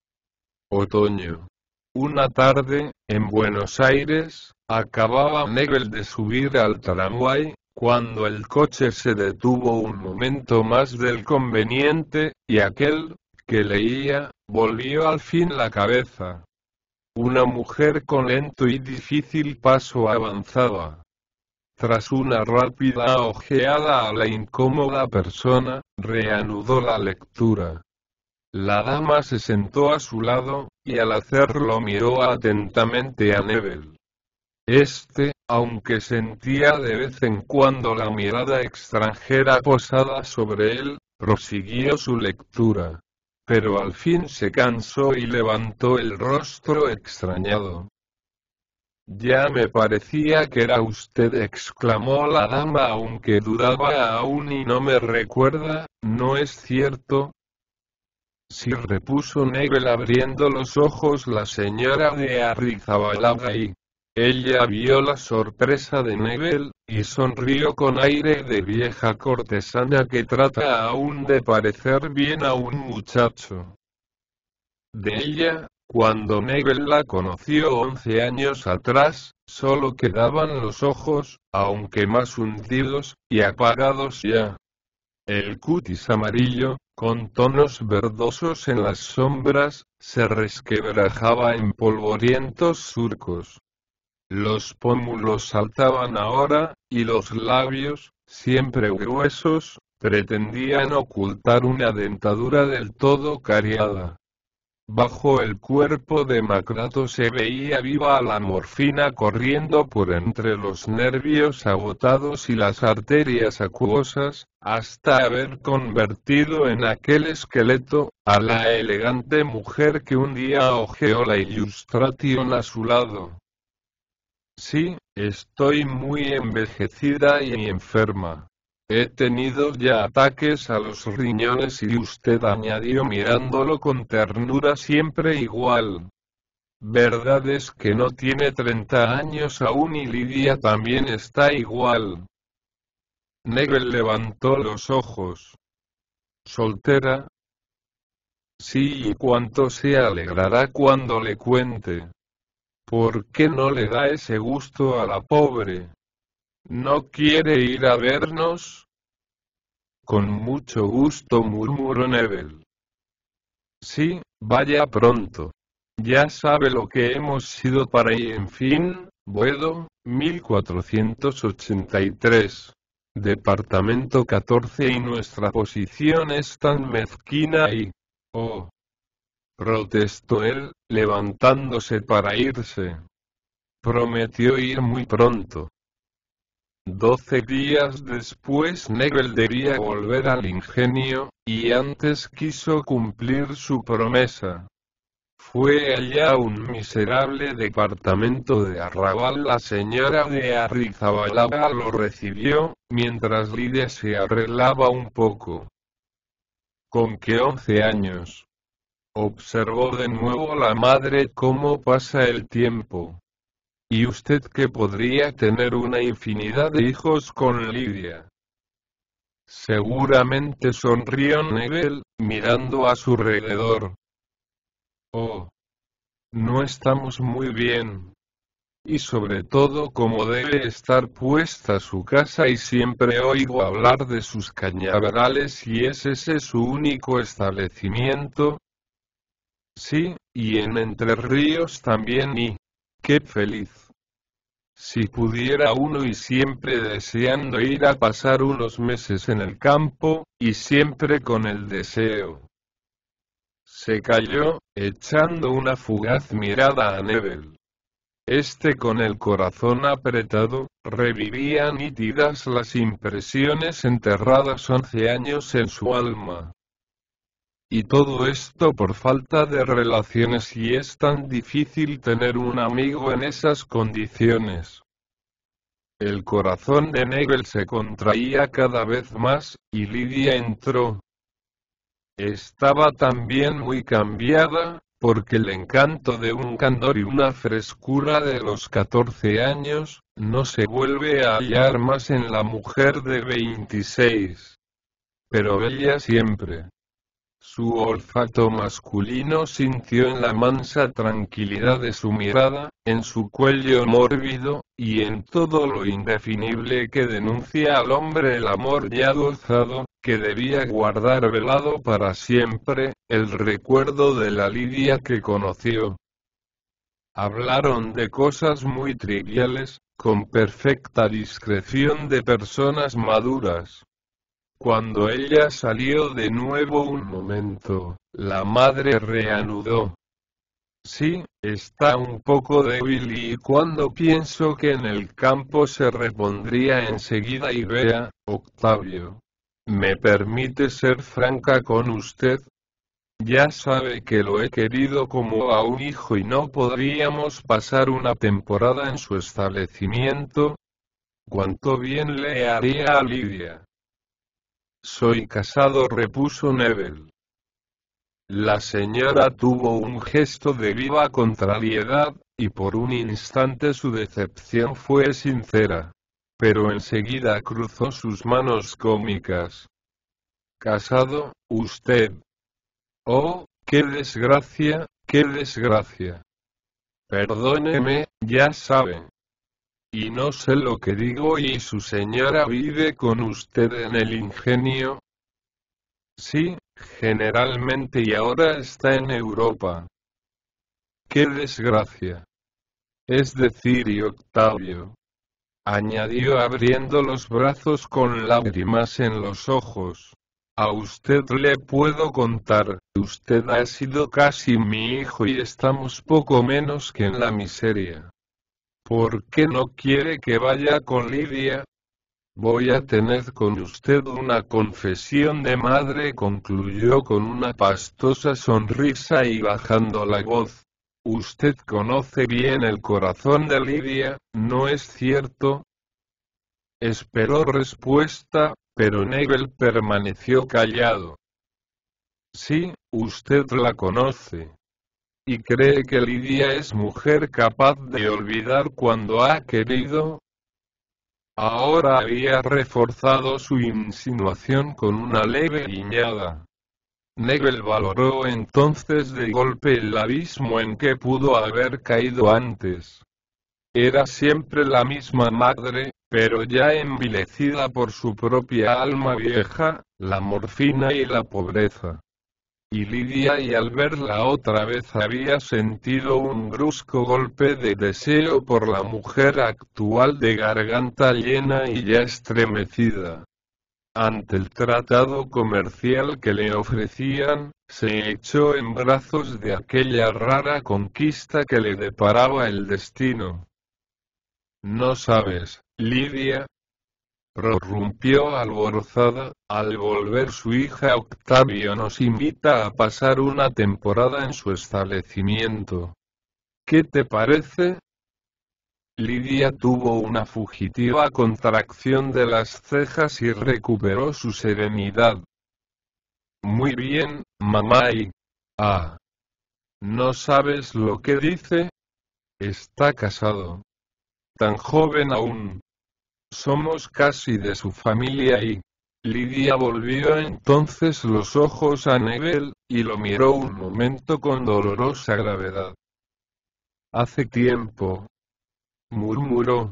Otoño. Una tarde, en Buenos Aires, acababa Nagel de subir al tramway, cuando el coche se detuvo un momento más del conveniente, y aquel, que leía, volvió al fin la cabeza. Una mujer con lento y difícil paso avanzaba. Tras una rápida ojeada a la incómoda persona, reanudó la lectura. La dama se sentó a su lado, y al hacerlo miró atentamente a Nagel. Este, aunque sentía de vez en cuando la mirada extranjera posada sobre él, prosiguió su lectura. Pero al fin se cansó y levantó el rostro extrañado. Ya me parecía que era usted, exclamó la dama, aunque dudaba aún. Y no me recuerda, ¿no es cierto? Sí, repuso Nagel abriendo los ojos. La señora de Arrizabalaga. Y ella vio la sorpresa de Nagel, y sonrió con aire de vieja cortesana que trata aún de parecer bien a un muchacho. De ella, Cuando Neville la conoció once años atrás, solo quedaban los ojos, aunque más hundidos, y apagados ya. El cutis amarillo, con tonos verdosos en las sombras, se resquebrajaba en polvorientos surcos. Los pómulos saltaban ahora, y los labios, siempre gruesos, pretendían ocultar una dentadura del todo cariada. Bajo el cuerpo demacrado se veía viva la morfina corriendo por entre los nervios agotados y las arterias acuosas, hasta haber convertido en aquel esqueleto, a la elegante mujer que un día hojeó la Illustration a su lado. Sí, estoy muy envejecida y enferma. He tenido ya ataques a los riñones y usted añadió mirándolo con ternura siempre igual. Verdad es que no tiene treinta años aún y Lidia también está igual. Neville levantó los ojos. ¿Soltera? Sí, y cuánto se alegrará cuando le cuente. ¿Por qué no le da ese gusto a la pobre? ¿No quiere ir a vernos? Con mucho gusto, murmuró Neville. Sí, vaya pronto. Ya sabe lo que hemos sido para y en fin, Boedo, mil cuatrocientos ochenta y tres. Departamento catorce y nuestra posición es tan mezquina y... Oh. Protestó él, levantándose para irse. Prometió ir muy pronto. Doce días después Neville debía volver al ingenio, y antes quiso cumplir su promesa. Fue allá a un miserable departamento de arrabal. La señora de Arrizabalaga lo recibió, mientras Lidia se arreglaba un poco. ¿Con qué once años? Observó de nuevo la madre cómo pasa el tiempo. Y usted que podría tener una infinidad de hijos con Lidia. Seguramente sonrió Neville, mirando a su alrededor. Oh. No estamos muy bien. Y sobre todo cómo debe estar puesta su casa y siempre oigo hablar de sus cañaverales y es ese su único establecimiento. Sí, y en Entre Ríos también y... ¡Qué feliz! Si pudiera uno y siempre deseando ir a pasar unos meses en el campo, y siempre con el deseo. Se calló, echando una fugaz mirada a Neville. Este con el corazón apretado, revivía nítidas las impresiones enterradas once años en su alma. Y todo esto por falta de relaciones y es tan difícil tener un amigo en esas condiciones. El corazón de Neville se contraía cada vez más, y Lidia entró. Estaba también muy cambiada, porque el encanto de un candor y una frescura de los catorce años, no se vuelve a hallar más en la mujer de veintiséis. Pero bella siempre. Su olfato masculino sintió en la mansa tranquilidad de su mirada, en su cuello mórbido, y en todo lo indefinible que denuncia al hombre el amor ya gozado, que debía guardar velado para siempre, el recuerdo de la Lidia que conoció. Hablaron de cosas muy triviales, con perfecta discreción de personas maduras. Cuando ella salió de nuevo un momento, la madre reanudó. Sí, está un poco débil y cuando pienso que en el campo se repondría enseguida y vea, Octavio. ¿Me permite ser franca con usted? Ya sabe que lo he querido como a un hijo y no podríamos pasar una temporada en su establecimiento. ¿Cuánto bien le haría a Lidia? Soy casado, repuso Neville. La señora tuvo un gesto de viva contrariedad, y por un instante su decepción fue sincera. Pero enseguida cruzó sus manos cómicas. ¿Casado, usted? Oh, qué desgracia, ¡Qué desgracia! Perdóneme, ya sabe. Y no sé lo que digo. ¿Y su señora vive con usted en el ingenio? Sí, generalmente, y ahora está en Europa. ¡Qué desgracia! Es decir, y Octavio, añadió abriendo los brazos con lágrimas en los ojos, a usted le puedo contar, usted ha sido casi mi hijo y estamos poco menos que en la miseria. ¿Por qué no quiere que vaya con Lidia? Voy a tener con usted una confesión de madre, concluyó con una pastosa sonrisa y bajando la voz. Usted conoce bien el corazón de Lidia, ¿no es cierto? Esperó respuesta, pero Nagel permaneció callado. Sí, usted la conoce. ¿Y cree que Lidia es mujer capaz de olvidar cuando ha querido? Ahora había reforzado su insinuación con una leve guiñada. Nagel valoró entonces de golpe el abismo en que pudo haber caído antes. Era siempre la misma madre, pero ya envilecida por su propia alma vieja, la morfina y la pobreza. Y Lidia, y al verla otra vez había sentido un brusco golpe de deseo por la mujer actual, de garganta llena y ya estremecida. Ante el tratado comercial que le ofrecían, se echó en brazos de aquella rara conquista que le deparaba el destino. No sabes, Lidia, prorrumpió alborozada, al volver su hija Octavio nos invita a pasar una temporada en su establecimiento. ¿Qué te parece? Lidia tuvo una fugitiva contracción de las cejas y recuperó su serenidad. Muy bien, mamá, y... Ah. ¿No sabes lo que dice? Está casado. Tan joven aún. Somos casi de su familia y... Lidia volvió entonces los ojos a Nagel, y lo miró un momento con dolorosa gravedad. Hace tiempo, murmuró.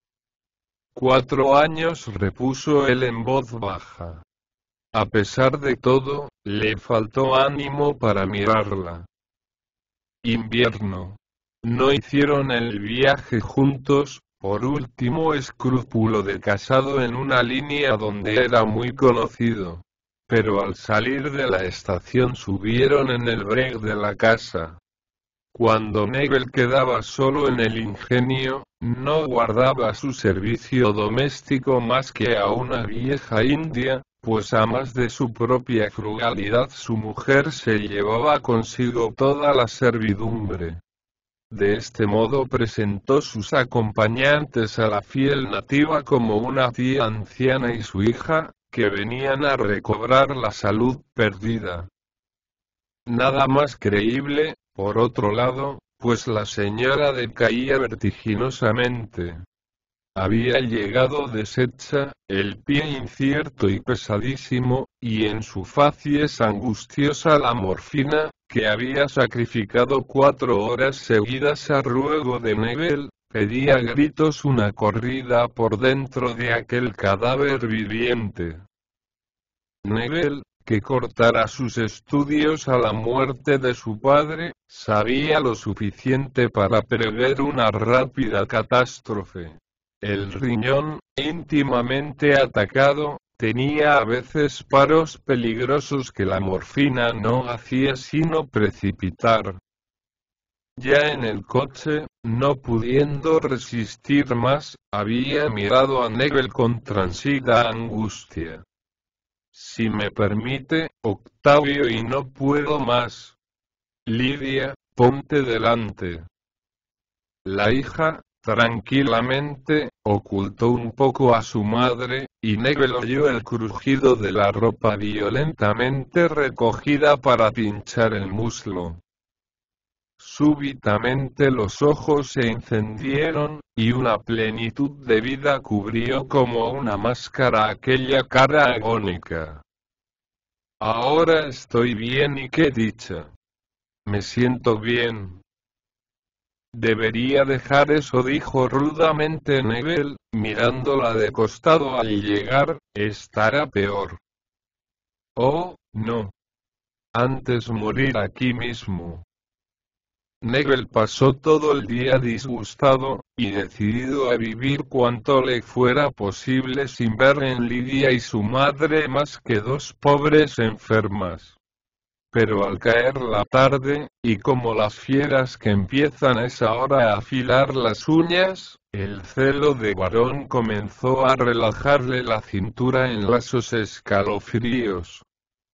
Cuatro años, repuso él en voz baja. A pesar de todo, le faltó ánimo para mirarla. Invierno. No hicieron el viaje juntos, por último escrúpulo de casado en una línea donde era muy conocido. Pero al salir de la estación subieron en el break de la casa. Cuando Nagel quedaba solo en el ingenio, no guardaba su servicio doméstico más que a una vieja india, pues a más de su propia frugalidad su mujer se llevaba consigo toda la servidumbre. De este modo presentó sus acompañantes a la fiel nativa como una tía anciana y su hija, que venían a recobrar la salud perdida. Nada más creíble, por otro lado, pues la señora decaía vertiginosamente. Había llegado deshecha, el pie incierto y pesadísimo, y en su facies angustiosa la morfina, que había sacrificado cuatro horas seguidas a ruego de Nagel, pedía a gritos una corrida por dentro de aquel cadáver viviente. Nagel, que cortara sus estudios a la muerte de su padre, sabía lo suficiente para prever una rápida catástrofe. El riñón, íntimamente atacado, tenía a veces paros peligrosos que la morfina no hacía sino precipitar. Ya en el coche, no pudiendo resistir más, había mirado a Nagel con transida angustia. Si me permite, Octavio, y no puedo más. Lidia, ponte delante. La hija, tranquilamente, ocultó un poco a su madre, y Nagel oyó el crujido de la ropa violentamente recogida para pinchar el muslo. Súbitamente los ojos se encendieron, y una plenitud de vida cubrió como una máscara aquella cara agónica. Ahora estoy bien, y qué dicha. Me siento bien. Debería dejar eso, dijo rudamente Neville, mirándola de costado al llegar, estará peor. Oh, no. Antes morir aquí mismo. Neville pasó todo el día disgustado, y decidido a vivir cuanto le fuera posible sin ver en Lydia y su madre más que dos pobres enfermas. Pero al caer la tarde, y como las fieras que empiezan a esa hora a afilar las uñas, el celo de varón comenzó a relajarle la cintura en lazos escalofríos.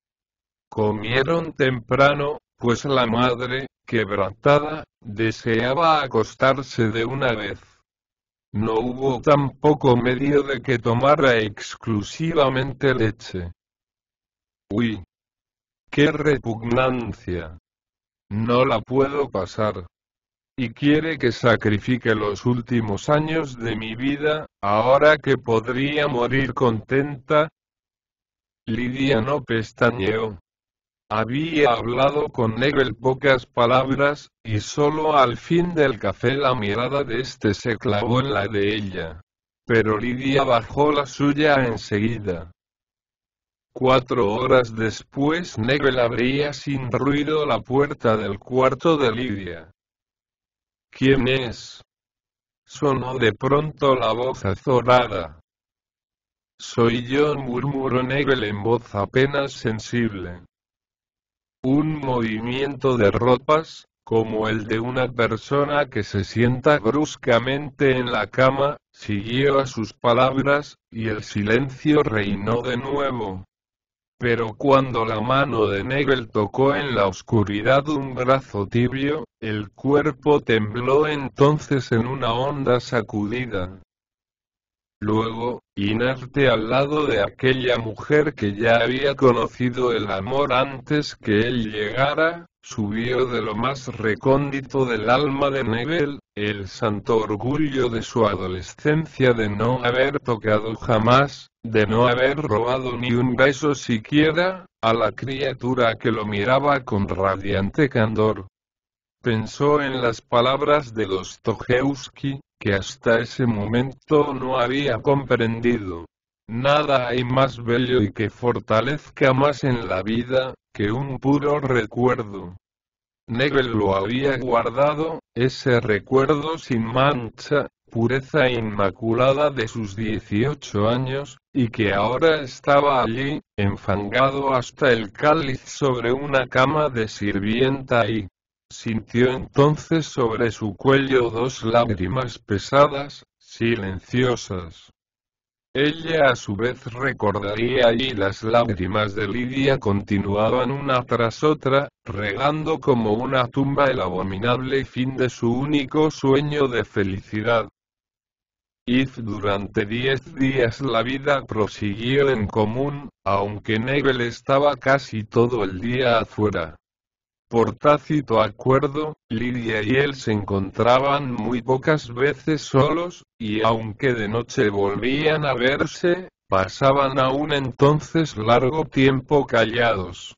Comieron temprano, pues la madre, quebrantada, deseaba acostarse de una vez. No hubo tampoco medio de que tomara exclusivamente leche. Uy. ¡Qué repugnancia! No la puedo pasar. Y quiere que sacrifique los últimos años de mi vida, ahora que podría morir contenta. Lydia no pestañeó. Había hablado con Neville pocas palabras, y solo al fin del café la mirada de este se clavó en la de ella. Pero Lydia bajó la suya enseguida. Cuatro horas después Neville abría sin ruido la puerta del cuarto de Lydia. ¿Quién es? Sonó de pronto la voz azorada. Soy yo, murmuró Neville en voz apenas sensible. Un movimiento de ropas, como el de una persona que se sienta bruscamente en la cama, siguió a sus palabras, y el silencio reinó de nuevo. Pero cuando la mano de Neville tocó en la oscuridad un brazo tibio, el cuerpo tembló entonces en una honda sacudida. Luego, inerte al lado de aquella mujer que ya había conocido el amor antes que él llegara, subió de lo más recóndito del alma de Neville, el santo orgullo de su adolescencia de no haber tocado jamás, de no haber robado ni un beso siquiera, a la criatura que lo miraba con radiante candor. Pensó en las palabras de Dostoyevsky, que hasta ese momento no había comprendido. Nada hay más bello y que fortalezca más en la vida, que un puro recuerdo. Neville lo había guardado, ese recuerdo sin mancha, pureza inmaculada de sus dieciocho años, y que ahora estaba allí, enfangado hasta el cáliz sobre una cama de sirvienta y... Sintió entonces sobre su cuello dos lágrimas pesadas, silenciosas. Ella a su vez recordaría y las lágrimas de Lydia continuaban una tras otra, regando como una tumba el abominable fin de su único sueño de felicidad. Y durante diez días la vida prosiguió en común, aunque Neville estaba casi todo el día afuera. Por tácito acuerdo, Lydia y él se encontraban muy pocas veces solos, y aunque de noche volvían a verse, pasaban aún entonces largo tiempo callados.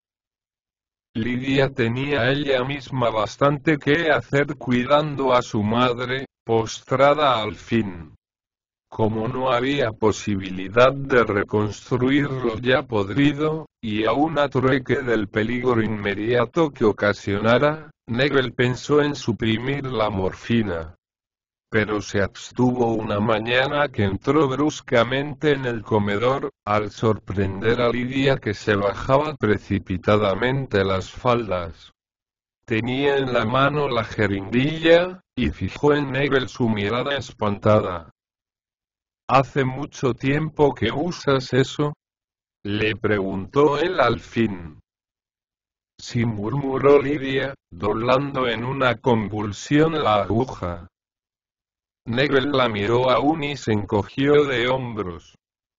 Lydia tenía ella misma bastante que hacer cuidando a su madre, postrada al fin. Como no había posibilidad de reconstruir lo ya podrido, y aun a trueque del peligro inmediato que ocasionara, Neville pensó en suprimir la morfina. Pero se abstuvo una mañana que entró bruscamente en el comedor, al sorprender a Lydia que se bajaba precipitadamente las faldas. Tenía en la mano la jeringuilla, y fijó en Neville su mirada espantada. ¿Hace mucho tiempo que usas eso? Le preguntó él al fin. Sí, murmuró Lydia, doblando en una convulsión la aguja. Neville la miró aún y se encogió de hombros.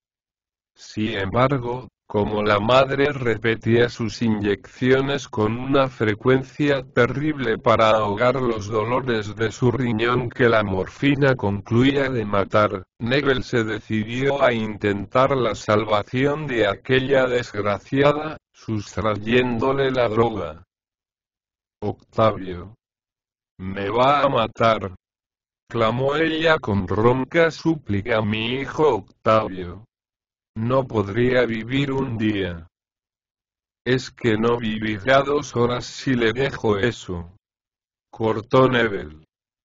Sin embargo, como la madre repetía sus inyecciones con una frecuencia terrible para ahogar los dolores de su riñón que la morfina concluía de matar, Neville se decidió a intentar la salvación de aquella desgraciada, sustrayéndole la droga. Octavio. Me va a matar. Clamó ella con ronca súplica. Mi hijo Octavio. No podría vivir un día. Es que no vivirá dos horas si le dejo eso. Cortó Neville.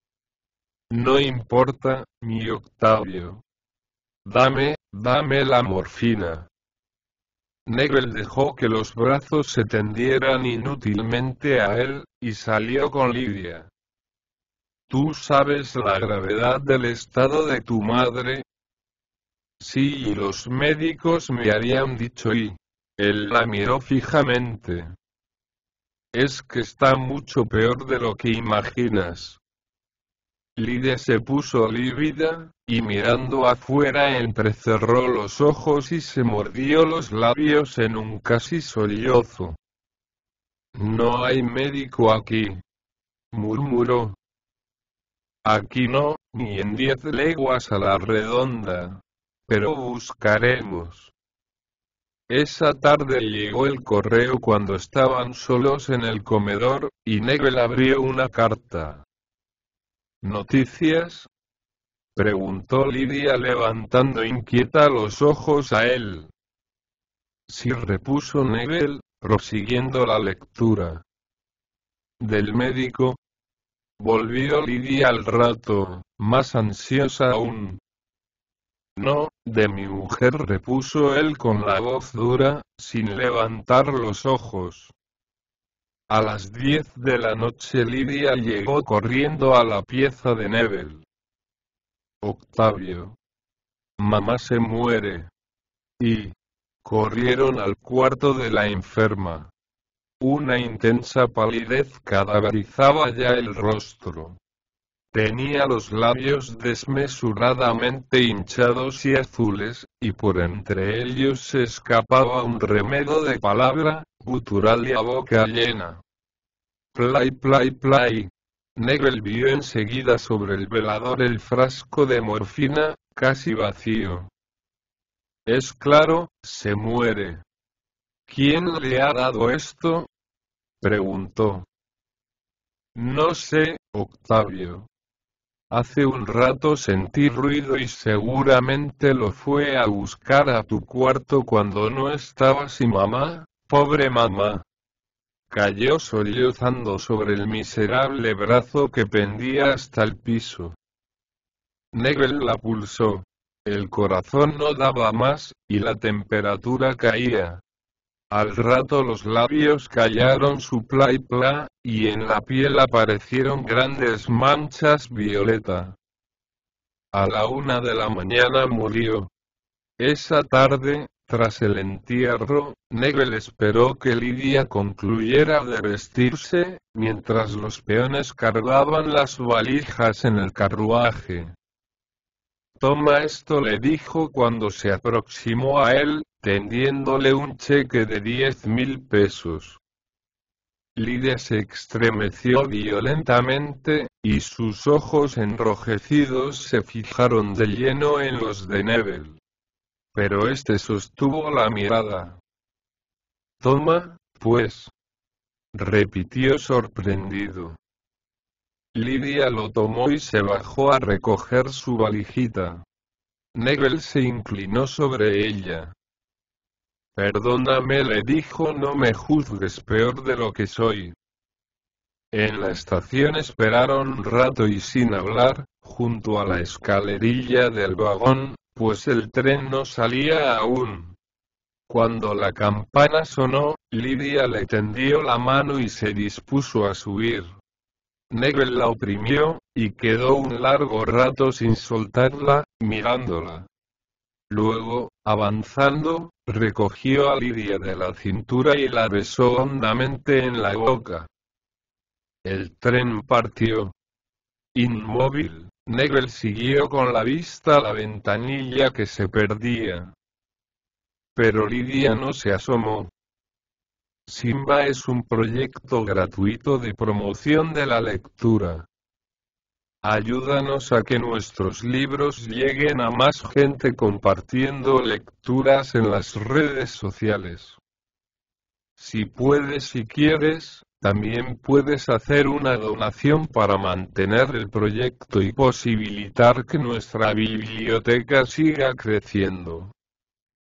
No importa, mi Octavio. Dame, dame la morfina. Neville dejó que los brazos se tendieran inútilmente a él, y salió con Lidia. ¿Tú sabes la gravedad del estado de tu madre? Sí, y los médicos me habían dicho y... Él la miró fijamente. Es que está mucho peor de lo que imaginas. Lidia se puso lívida, y mirando afuera entrecerró los ojos y se mordió los labios en un casi sollozo. No hay médico aquí, murmuró. Aquí no, ni en diez leguas a la redonda. Pero buscaremos. Esa tarde llegó el correo cuando estaban solos en el comedor, y Neville abrió una carta. ¿Noticias? Preguntó Lidia levantando inquieta los ojos a él. Sí, repuso Neville, prosiguiendo la lectura. ¿Del médico? Volvió Lidia al rato, más ansiosa aún. No, de mi mujer, repuso él con la voz dura, sin levantar los ojos. A las diez de la noche Lidia llegó corriendo a la pieza de Neville. Octavio. Mamá se muere. Y... corrieron al cuarto de la enferma. Una intensa palidez cadaverizaba ya el rostro. Tenía los labios desmesuradamente hinchados y azules, y por entre ellos se escapaba un remedo de palabra, gutural y a boca llena. Play, play, play. Neville vio enseguida sobre el velador el frasco de morfina, casi vacío. Es claro, se muere. ¿Quién le ha dado esto? Preguntó. No sé, Octavio. Hace un rato sentí ruido y seguramente lo fue a buscar a tu cuarto cuando no estabas y mamá, pobre mamá. Cayó sollozando sobre el miserable brazo que pendía hasta el piso. Neville la pulsó. El corazón no daba más, y la temperatura caía. Al rato los labios callaron su pla y pla, y en la piel aparecieron grandes manchas violeta. A la una de la mañana murió. Esa tarde, tras el entierro, Neville esperó que Lidia concluyera de vestirse, mientras los peones cargaban las valijas en el carruaje. Toma esto, le dijo cuando se aproximó a él, tendiéndole un cheque de diez mil pesos. Lidia se estremeció violentamente, y sus ojos enrojecidos se fijaron de lleno en los de Neville. Pero este sostuvo la mirada. Toma, pues, repitió sorprendido. Lidia lo tomó y se bajó a recoger su valijita. Neville se inclinó sobre ella. Perdóname, le dijo, no me juzgues peor de lo que soy. En la estación esperaron un rato y sin hablar, junto a la escalerilla del vagón, pues el tren no salía aún. Cuando la campana sonó, Lidia le tendió la mano y se dispuso a subir. Neville la oprimió, y quedó un largo rato sin soltarla, mirándola. Luego, avanzando, recogió a Lidia de la cintura y la besó hondamente en la boca. El tren partió. Inmóvil, Neville siguió con la vista a la ventanilla que se perdía. Pero Lidia no se asomó. Simba es un proyecto gratuito de promoción de la lectura. Ayúdanos a que nuestros libros lleguen a más gente compartiendo lecturas en las redes sociales. Si puedes y quieres, También puedes hacer una donación para mantener el proyecto y posibilitar que nuestra biblioteca siga creciendo.